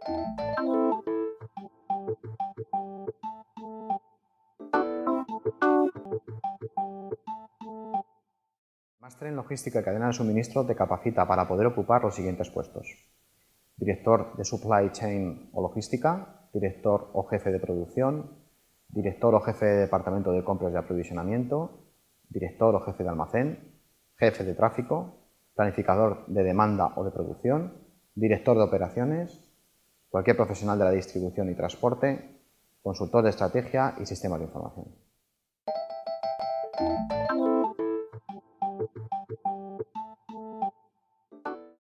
Máster en Logística y Cadena de Suministro te capacita para poder ocupar los siguientes puestos: director de Supply Chain o Logística, director o jefe de producción, director o jefe de departamento de compras y aprovisionamiento, director o jefe de almacén, jefe de tráfico, planificador de demanda o de producción, director de operaciones, cualquier profesional de la distribución y transporte, consultor de estrategia y sistemas de información.